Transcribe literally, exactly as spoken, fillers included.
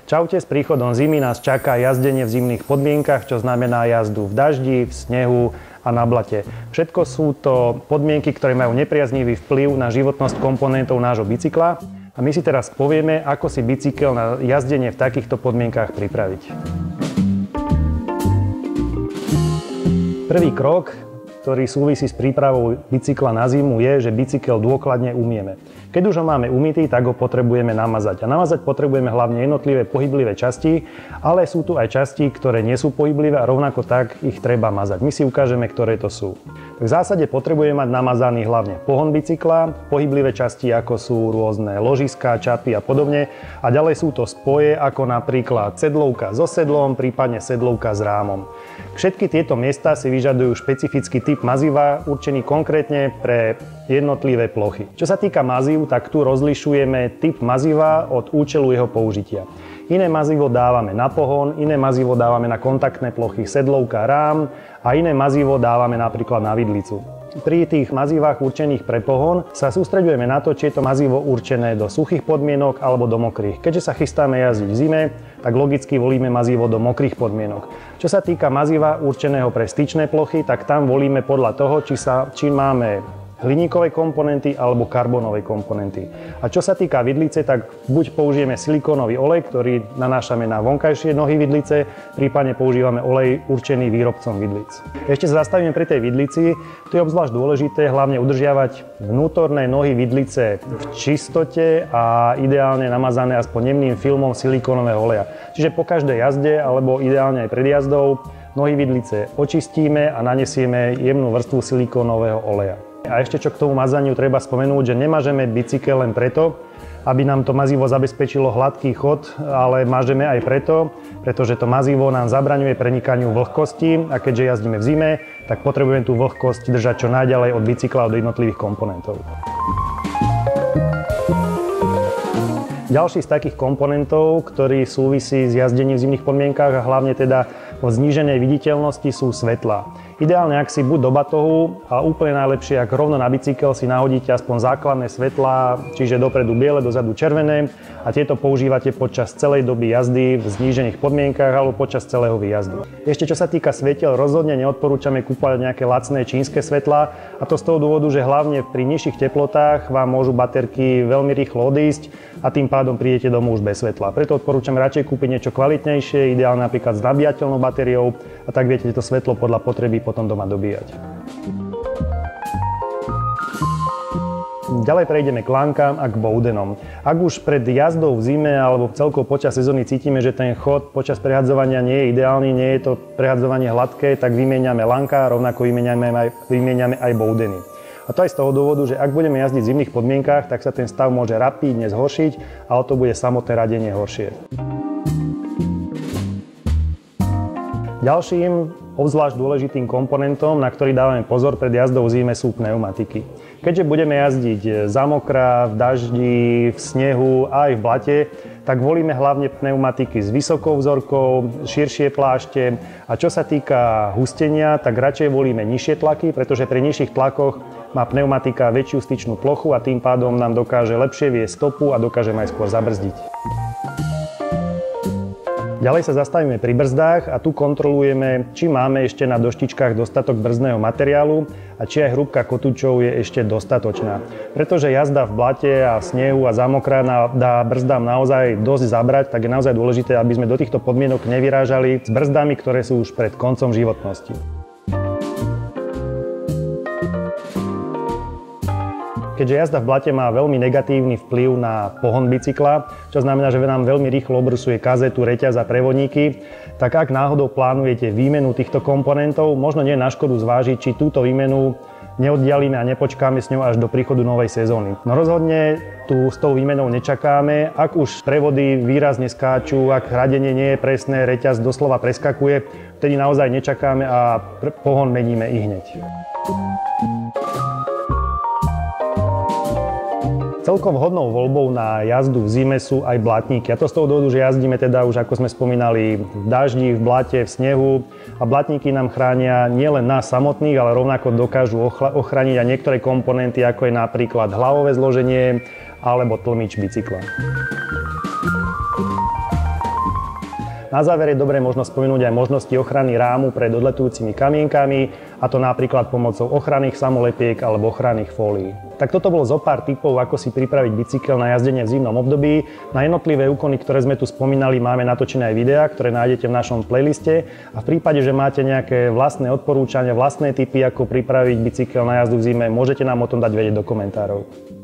Čaute, s príchodom zimy nás čaká jazdenie v zimných podmienkach, čo znamená jazdu v daždi, v snehu a na blate. Všetko sú to podmienky, ktoré majú nepriaznivý vplyv na životnosť komponentov nášho bicykla. A my si teraz povieme, ako si bicykel na jazdenie v takýchto podmienkach pripraviť. Prvý krok, ktorý súvisí s prípravou bicykla na zimu, je, že bicykel dôkladne umieme. Keď už ho máme umytý, tak ho potrebujeme namazať. A namazať potrebujeme hlavne jednotlivé pohyblivé časti, ale sú tu aj časti, ktoré nie sú pohyblivé a rovnako tak ich treba mazať. My si ukážeme, ktoré to sú. V zásade potrebujeme mať namazaný hlavne pohon bicykla, pohyblivé časti ako sú rôzne ložiská, čapy a podobne. A ďalej sú to spoje ako napríklad sedlovka so sedlom, prípadne sedlovka s rámom. Všetky tieto miesta si vyžadujú špecifický typ maziva, určený konkrétne pre jednotlivé plochy. Čo sa týka mazív, tak tu rozlišujeme typ maziva od účelu jeho použitia. Iné mazivo dávame na pohon, iné mazivo dávame na kontaktné plochy sedlovka, rám a iné mazivo dávame napríklad na vidlicu. Pri tých mazivách určených pre pohon sa sústreďujeme na to, či je to mazivo určené do suchých podmienok alebo do mokrých. Keďže sa chystáme jazdiť v zime, tak logicky volíme mazivo do mokrých podmienok. Čo sa týka maziva určeného pre styčné plochy, tak tam volíme podľa toho, či, sa, či máme hliníkové komponenty alebo karbonové komponenty. A čo sa týka vidlice, tak buď použijeme silikónový olej, ktorý nanášame na vonkajšie nohy vidlice, prípadne používame olej určený výrobcom vidlic. Ešte sa zastavíme pri tej vidlici. Tu je obzvlášť dôležité hlavne udržiavať vnútorné nohy vidlice v čistote a ideálne namazané aspoň jemným filmom silikónového oleja. Čiže po každej jazde alebo ideálne aj pred jazdou nohy vidlice očistíme a nanesieme jemnú vrstvu silikónového oleja. A ešte čo k tomu mazaniu treba spomenúť, že nemažeme bicykel len preto, aby nám to mazivo zabezpečilo hladký chod, ale mažeme aj preto, pretože to mazivo nám zabraňuje prenikaniu vlhkosti a keďže jazdíme v zime, tak potrebujeme tú vlhkosť držať čo najďalej od bicykla, od jednotlivých komponentov. Ďalší z takých komponentov, ktorý súvisí s jazdením v zimných podmienkach a hlavne teda o zníženej viditeľnosti sú svetlá. Ideálne, ak si buď do batohu a úplne najlepšie, ak rovno na bicykel si nahodíte aspoň základné svetlá, čiže dopredu biele, dozadu červené a tieto používate počas celej doby jazdy v znížených podmienkach alebo počas celého výjazdu. Ešte čo sa týka svetiel, rozhodne neodporúčame kúpovať nejaké lacné čínske svetlá a to z toho dôvodu, že hlavne pri nižších teplotách vám môžu baterky veľmi rýchlo odísť a tým pádom prídete domov už bez svetla. Preto odporúčam radšej kúpiť niečo kvalitnejšie, ideálne napríklad s nabíjateľnou batériou a tak viete to svetlo podľa potreby potom doma dobíjať. Ďalej prejdeme k lánkam a k boudenom. Ak už pred jazdou v zime alebo celkovo počas sezóny cítime, že ten chod počas prehadzovania nie je ideálny, nie je to prehadzovanie hladké, tak vymieňame lánka, rovnako vymieňame aj, vymieňame aj boudeny. A to aj z toho dôvodu, že ak budeme jazdiť v zimných podmienkach, tak sa ten stav môže rapídne zhoršiť a o to bude samotné radenie horšie. Ďalším obzvlášť dôležitým komponentom, na ktorý dávame pozor pred jazdou v zime, sú pneumatiky. Keďže budeme jazdiť za mokra, v daždi, v snehu a aj v blate, tak volíme hlavne pneumatiky s vysokou vzorkou, širšie plášte a čo sa týka hustenia, tak radšej volíme nižšie tlaky, pretože pri nižších tlakoch má pneumatika väčšiu styčnú plochu a tým pádom nám dokáže lepšie viesť stopu a dokáže aj skôr zabrzdiť. Ďalej sa zastavíme pri brzdách a tu kontrolujeme, či máme ešte na doštičkách dostatok brzdného materiálu a či aj hrúbka kotúčov je ešte dostatočná. Pretože jazda v blate a v snehu a za mokra dá brzdám naozaj dosť zabrať, tak je naozaj dôležité, aby sme do týchto podmienok nevyrážali s brzdami, ktoré sú už pred koncom životnosti. Keďže jazda v blate má veľmi negatívny vplyv na pohon bicykla, čo znamená, že nám veľmi rýchlo obrusuje kazetu, reťaz a prevodníky, tak ak náhodou plánujete výmenu týchto komponentov, možno nie je na škodu zvážiť, či túto výmenu neoddialíme a nepočkáme s ňou až do príchodu novej sezóny. No rozhodne tu s tou výmenou nečakáme, ak už prevody výrazne skáču, ak hradenie nie je presné, reťaz doslova preskakuje, vtedy naozaj nečakáme a pohon meníme i hneď. Celkom vhodnou voľbou na jazdu v zime sú aj blatníky. A to z toho dôvodu, že jazdíme teda už, ako sme spomínali, v daždi, v blate, v snehu. A blatníky nám chránia nielen nás samotných, ale rovnako dokážu ochrániť aj niektoré komponenty, ako je napríklad hlavové zloženie alebo tlmič bicykla. Na záver je dobré možno spomenúť aj možnosti ochrany rámu pred odletujúcimi kamienkami, a to napríklad pomocou ochranných samolepiek alebo ochranných fólií. Tak toto bolo zo pár tipov, ako si pripraviť bicykel na jazdenie v zimnom období. Na jednotlivé úkony, ktoré sme tu spomínali, máme natočené aj videá, ktoré nájdete v našom playliste, a v prípade, že máte nejaké vlastné odporúčania, vlastné tipy, ako pripraviť bicykel na jazdu v zime, môžete nám o tom dať vedieť do komentárov.